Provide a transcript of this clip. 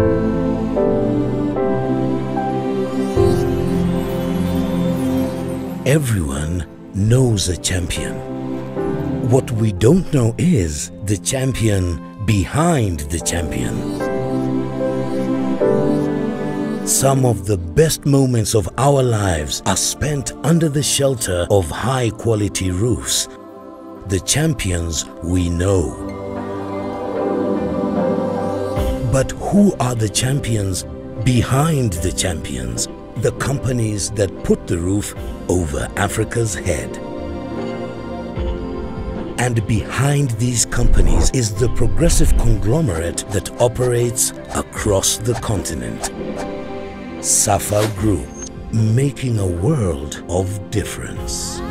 Everyone knows a champion. What we don't know is the champion behind the champion. Some of the best moments of our lives are spent under the shelter of high-quality roofs. The champions we know. But who are the champions behind the champions? The companies that put the roof over Africa's head. And behind these companies is the progressive conglomerate that operates across the continent. SAFAL Group, making a world of difference.